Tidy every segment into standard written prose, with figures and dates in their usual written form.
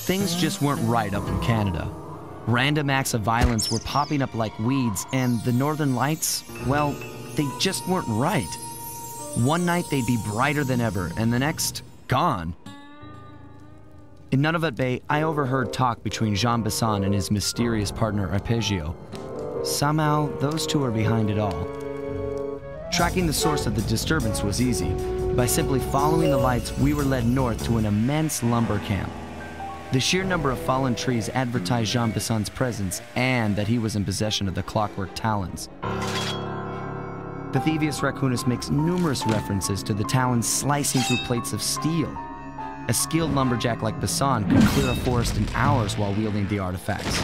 things just weren't right up in Canada. Random acts of violence were popping up like weeds, and the Northern Lights, well, they just weren't right. One night they'd be brighter than ever, and the next, gone. In Nunavut Bay, I overheard talk between Jean Bisson and his mysterious partner Arpeggio. Somehow, those two are behind it all. Tracking the source of the disturbance was easy. By simply following the lights, we were led north to an immense lumber camp. The sheer number of fallen trees advertised Jean Bisson's presence and that he was in possession of the Clockwork Talons. Bathybius Raccoonus makes numerous references to the talons slicing through plates of steel. A skilled lumberjack like Bisson could clear a forest in hours while wielding the artifacts.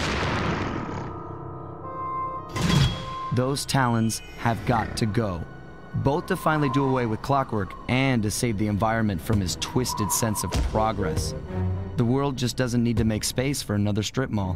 Those talons have got to go, both to finally do away with Clockwork and to save the environment from his twisted sense of progress. The world just doesn't need to make space for another strip mall.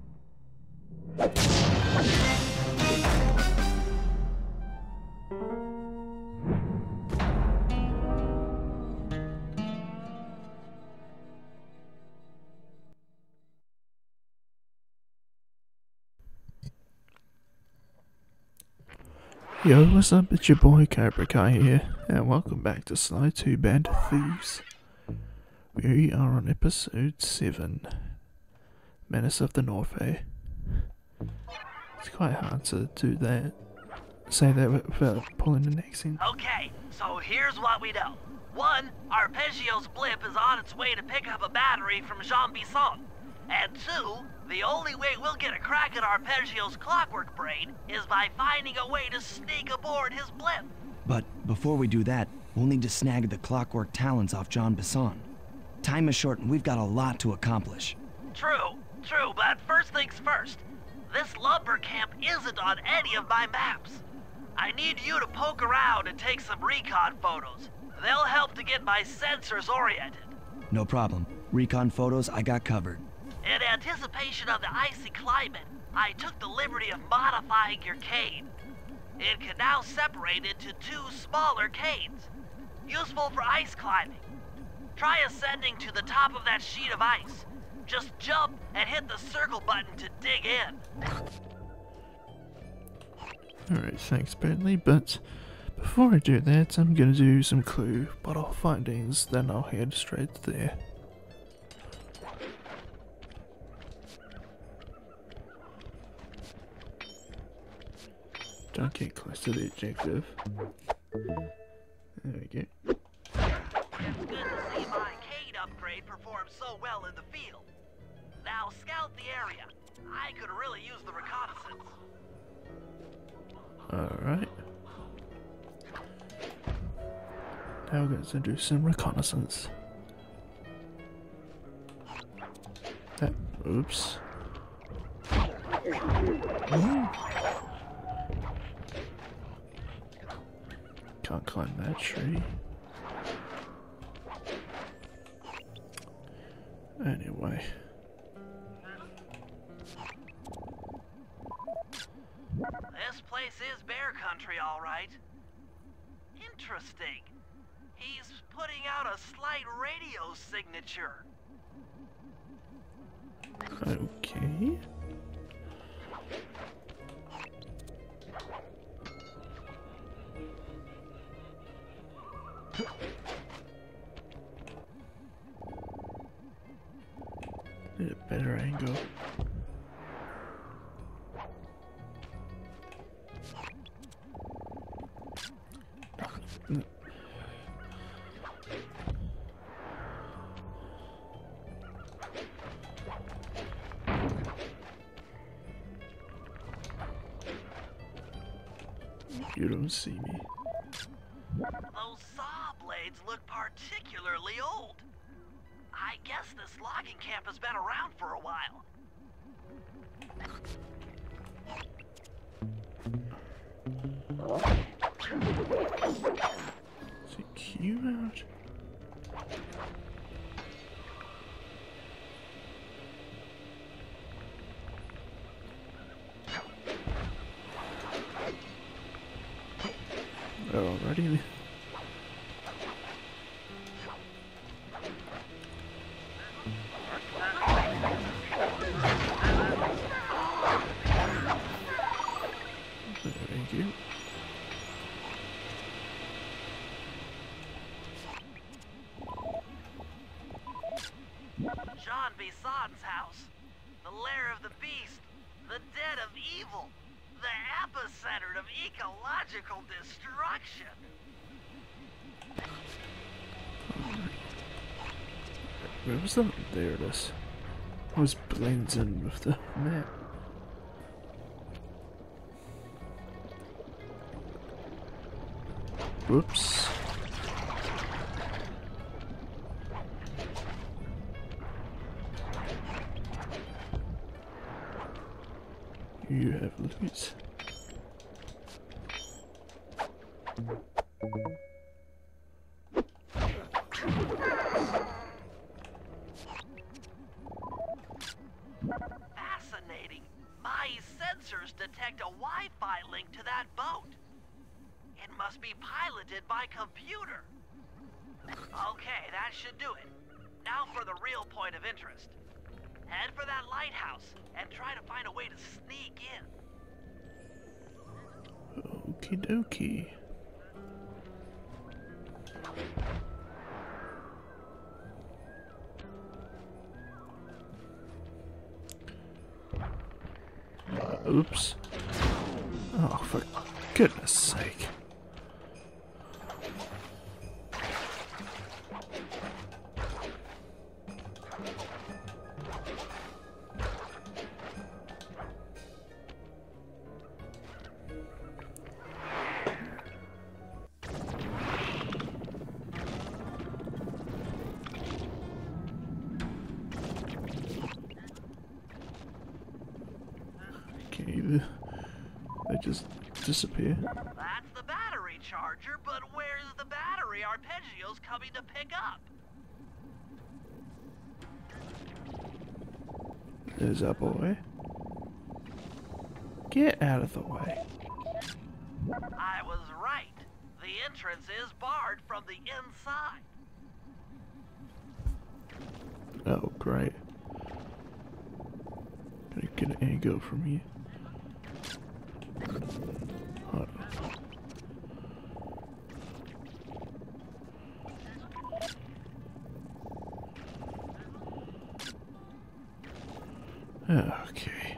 Yo, what's up? It's your boy Cobra Kai here, and welcome back to Sly 2 Band of Thieves. We are on episode 7, Menace of the North, eh? It's quite hard to do that, say that without pulling an accent. Okay, so here's what we know. 1, Arpeggio's blip is on its way to pick up a battery from Jean Bisson. And 2, the only way we'll get a crack at Arpeggio's clockwork brain is by finding a way to sneak aboard his blip. But before we do that, we'll need to snag the Clockwork Talons off Jean Bisson. Time is short and we've got a lot to accomplish. True, but first things first. This lumber camp isn't on any of my maps. I need you to poke around and take some recon photos. They'll help to get my sensors oriented. No problem. Recon photos I got covered. In anticipation of the icy climate, I took the liberty of modifying your cane. It can now separate into 2 smaller canes, useful for ice climbing. Try ascending to the top of that sheet of ice. Just jump and hit the circle button to dig in. Alright, thanks Bentley, but before I do that, I'm gonna do some clue bottle findings, then I'll head straight there. Don't get close to the objective. There we go. It's good to see my cane upgrade perform so well in the field. Now scout the area. I could really use the reconnaissance. Alright. Now we're going to do some reconnaissance. Oops. Can't climb that tree. Anyway. This place is bear country, all right. Interesting. He's putting out a slight radio signature. Okay. Need a better angle. You don't see me. Those saw blades look particularly old. I guess this logging camp has been around for a while. Is it cute out? Alrighty. Thank you. Jean Bison's house. The lair of the beast. The den of evil. The epicenter of ecological destruction. Where was that? There it is. It was blends in with the map. Whoops. You have loot. Fascinating. My sensors detect a Wi-Fi link to that boat. It must be piloted by computer. Okay, that should do it. Now for the real point of interest. Head for that lighthouse and try to find a way to sneak in. Okie dokie. Oops. Oh, for goodness sake. They just disappear. That's the battery charger, but where's the battery Arpeggio's coming to pick up? There's our boy. Get out of the way. I was right. The entrance is barred from the inside. Oh, great. Gotta get an angle from here. Hold on. Okay.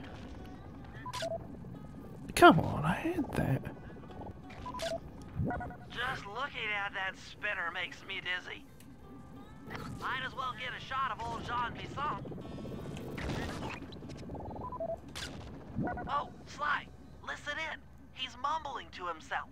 Come on, I had that. Just looking at that spinner makes me dizzy. Might as well get a shot of old Jean Bison. Oh, Sly, listen in. He's mumbling to himself.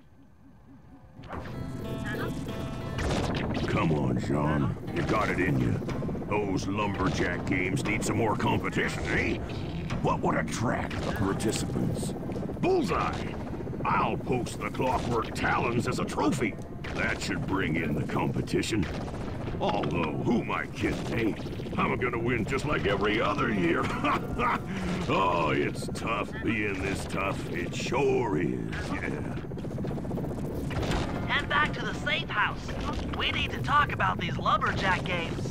Come on, Jean. You got it in you. Those lumberjack games need some more competition, eh? What would attract the participants? Bullseye! I'll post the Clockwork Talons as a trophy. That should bring in the competition. Although, who am I kidding, eh? I'm gonna win just like every other year. Oh, it's tough being this tough. It sure is, yeah. Head back to the safe house. We need to talk about these lumberjack games.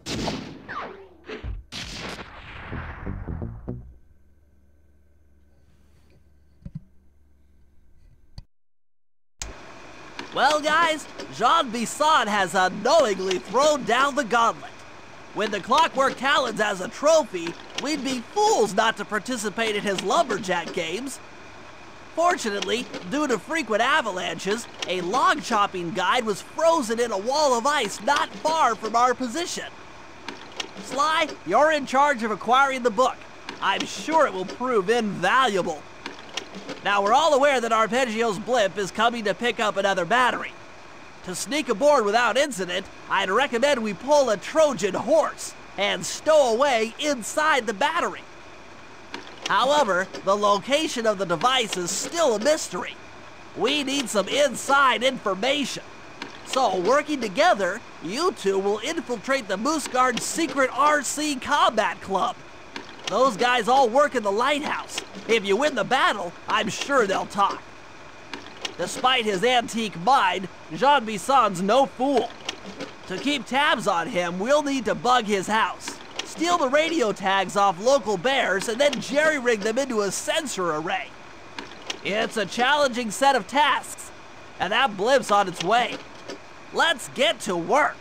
Well, guys, Jean Bison has unknowingly thrown down the gauntlet. With the Clockwork Talons as a trophy, we'd be fools not to participate in his lumberjack games. Fortunately, due to frequent avalanches, a log chopping guide was frozen in a wall of ice not far from our position. Sly, you're in charge of acquiring the book. I'm sure it will prove invaluable. Now, we're all aware that Arpeggio's blimp is coming to pick up another battery. To sneak aboard without incident, I'd recommend we pull a Trojan horse and stow away inside the battery. However, the location of the device is still a mystery. We need some inside information. So, working together, you two will infiltrate the Moose Guard's secret RC Combat Club. Those guys all work in the lighthouse. If you win the battle, I'm sure they'll talk. Despite his antique mind, Jean Bison's no fool. To keep tabs on him, we'll need to bug his house, steal the radio tags off local bears and then jerry-rig them into a sensor array. It's a challenging set of tasks, and that blimp's on its way. Let's get to work.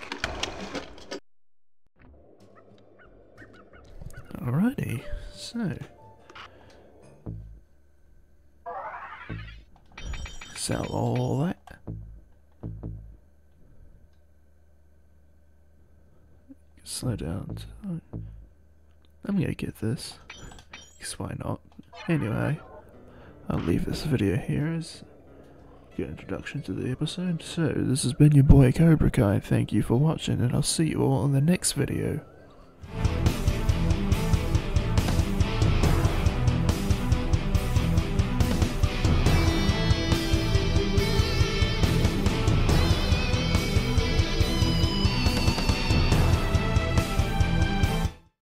Alrighty, so sell all that. Slow down. I'm gonna get this, because why not? Anyway, I'll leave this video here as a good introduction to the episode. So, this has been your boy Cobra Kai. Thank you for watching, and I'll see you all in the next video.